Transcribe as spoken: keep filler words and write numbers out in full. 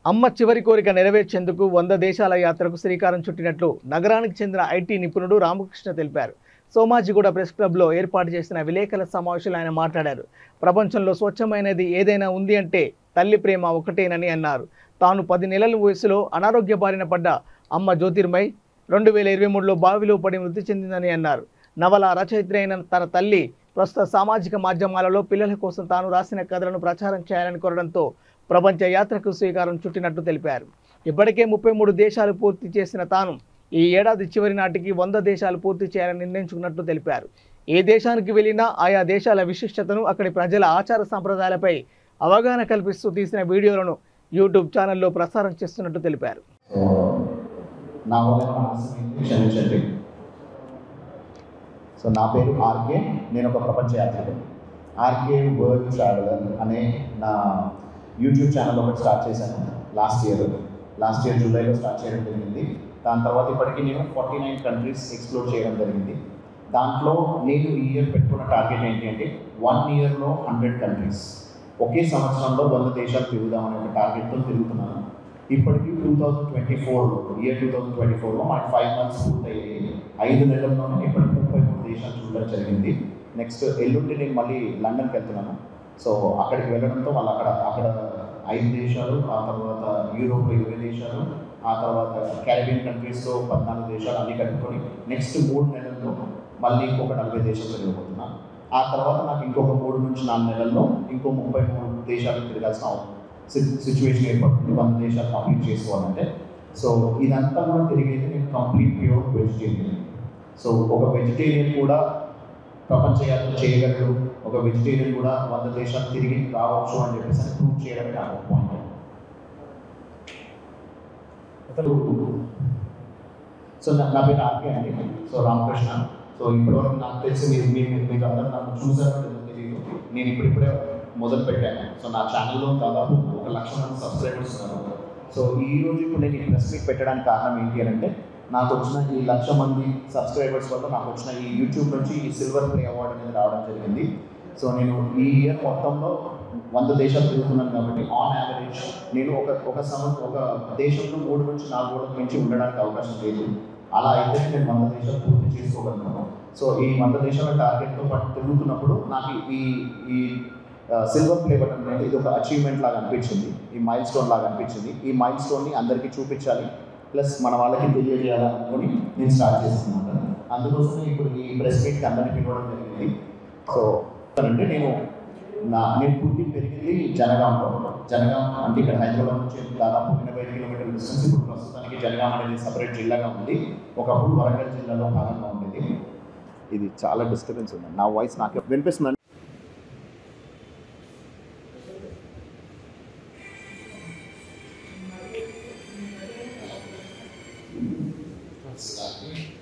అమ్మ చివరి కోరిక నెరవేర్చేందుకు వంద దేశాల యాత్రకు శ్రీకారం చుట్టినట్లు నగరానికి చెందిన ఐటీ నిపుణుడు రామకృష్ణ తెలిపారు. సోమాజిగూడ ప్రెస్ క్లబ్లో ఏర్పాటు చేసిన విలేకరుల సమావేశంలో ఆయన మాట్లాడారు. ప్రపంచంలో స్వచ్ఛమైనది ఏదైనా ఉంది అంటే తల్లి ప్రేమ ఒకటేనని అన్నారు. తాను పది నెలల వయసులో అనారోగ్య బారిన పడ్డ అమ్మ జ్యోతిర్మయ్ రెండు వేల ఇరవై మూడులో బావిలో పడి మృతి చెందిందని అన్నారు. నవల రచయిత్రి అయిన తన తల్లి ప్రస్తుత సామాజిక మాధ్యమాలలో పిల్లల కోసం తాను రాసిన కథలను ప్రచారం చేయాలని కోరడంతో ప్రపంచ యాత్రకు శ్రీకారం చుట్టినట్టు తెలిపారు. ఇప్పటికే ముప్పై మూడు దేశాలు పూర్తి చేసిన తాను ఈ ఏడాది చివరి నాటికి వంద దేశాలు పూర్తి చేయాలని నిర్ణయించుకున్నట్లు తెలిపారు. ఏ దేశానికి వెళ్ళినా ఆయా దేశాల విశిష్టతను, అక్కడి ప్రజల ఆచార సంప్రదాయాలపై అవగాహన కల్పిస్తూ తీసిన వీడియోలను యూట్యూబ్ ఛానల్లో ప్రసారం చేస్తున్నట్టు తెలిపారు. సో నా పేరు ఆర్కే, నేను ఒక ప్రపంచ యాత్రికుడు. ఆర్కే వరల్డ్ ట్రావెలర్ అనే నా యూట్యూబ్ ఛానల్ ఒకటి స్టార్ట్ చేశాను లాస్ట్ ఇయర్ లాస్ట్ ఇయర్ జూలైలో స్టార్ట్ చేయడం జరిగింది. దాని తర్వాత ఇప్పటికీ నేను ఫార్టీ నైన్ కంట్రీస్ ఎక్స్ప్లోర్ చేయడం జరిగింది. దాంట్లో నేను ఈ ఇయర్ పెట్టుకున్న టార్గెట్ ఏంటి అంటే వన్ ఇయర్లో హండ్రెడ్ కంట్రీస్, ఒకే సంవత్సరంలో వంద దేశాలు తిరుగుదామనే ఒక టార్గెట్తో తిరుగుతున్నాను. ఇప్పటికీ టూ థౌజండ్ ట్వంటీ ఫోర్లో ఇయర్ టూ థౌజండ్ ట్వంటీ ఫోర్లో మాకు ఫైవ్ మంత్స్ పూర్తయ్యాయి. ఐదు నెలల్లోనే ఇప్పటికి ముప్పై మూడు దేశాలు చూడడం జరిగింది. నెక్స్ట్ ఎల్లుండి నేను మళ్ళీ లండన్కి వెళ్తున్నాను. సో అక్కడికి వెళ్ళడంతో వాళ్ళు అక్కడ అక్కడ ఐదు దేశాలు, ఆ తర్వాత యూరోప్లో ఇరవై దేశాలు, ఆ తర్వాత క్యారిబియన్ కంట్రీస్లో పద్నాలుగు దేశాలు అన్నీ కలుపుకొని నెక్స్ట్ మూడు నెలల్లో మళ్ళీ ఇంకొక నలభై దేశాలు తిరగబోతున్నాను. ఆ తర్వాత నాకు ఇంకొక మూడు నుంచి నాలుగు నెలల్లో ఇంకో ముప్పై మూడు దేశాలు తిరగాల్సిన సిచ్యువేషన్ ఏర్పడుతుంది వంద దేశాలు కంప్లీట్ చేసుకోవాలంటే. సో ఇదంతా కూడా తిరిగేది నేను కంప్లీట్ ప్యూర్ వెజిటేరియన్. సో ఒక వెజిటేరియన్ కూడా ప్రపంచ యాత్ర చేయగలడు, ఒక వెజిటేరియన్ కూడా వంద దేశాలు తిరిగి రావచ్చు అని చెప్పేసి అని ప్రూవ్ చేయడమే నాకు పాయింట్. సో నా పేరు ఆర్కే అండి. సో రామకృష్ణ. సో ఇప్పటివరకు నాకు తెలిసి మీరు మీరు మీరు అందరూ నాకు చూసారో తెలియదు, నేను ఇప్పుడిప్పుడే మొదలు పెట్టాను. సో నా ఛానల్లో దాదాపు ఒక లక్ష మంది సబ్స్క్రైబర్స్ ఉన్నారు. సో ఈ రోజు ఇప్పుడు నేను ఈ ప్రెస్ మీట్ పెట్టడానికి కారణం ఏంటి అని అంటే నాకు వచ్చిన ఈ లక్ష మంది సబ్స్క్రైబర్స్ వల్ల నాకు వచ్చిన ఈ యూట్యూబ్ నుంచి ఈ సిల్వర్ ప్లే అవార్డు అనేది రావడం జరిగింది. సో నేను ఈ ఇయర్ మొత్తంలో వంద దేశాలు తిరుగుతున్నాను కాబట్టి ఆన్ యావరేజ్ నేను ఒక ఒక సంవత్సరం ఒక దేశంలో మూడు నుంచి నాలుగు రోజుల నుంచి ఉండడానికి అవకాశం లేదు. అలా అయితే నేను వంద దేశాలు పూర్తి చేసుకోగలను. సో ఈ వంద దేశాల టార్గెట్తో పాటు తిరుగుతున్నప్పుడు నాకు ఈ ఈ సిల్వర్ ప్లే బటన్ అనేది ఇది ఒక అచీవ్మెంట్ లాగా అనిపించింది, ఈ మైల్ స్టోన్ లాగా అనిపించింది. ఈ మైల్ స్టోన్ని అందరికీ చూపించాలి, ప్లస్ మన వాళ్ళకి తెలియజేయాలనుకొని నేను స్టార్ట్ చేస్తున్నాను. అందుకోసమే ఇప్పుడు ఈ ప్రెస్ మీట్కి అందరినీ పిలవడం జరిగింది. సో అంటే నేను నా నేను పుట్టి పెరిగింది జనగాంలో. జనగాం అంటే ఇక్కడ హైదరాబాద్ నుంచి దాదాపు ఎనభై ఐదు కిలోమీటర్ల డిస్టెన్స్. ఇప్పుడు ప్రస్తుతానికి జనగాం అనేది సపరేట్ జిల్లాగా ఉంది. ఒకప్పుడు వరంగల్ జిల్లాలో భాగంగా ఉండేది. ఇది చాలా డిస్టర్బెన్స్ ఉంది. నా వాయిస్ నాకు వినిపిస్తుంది. Start.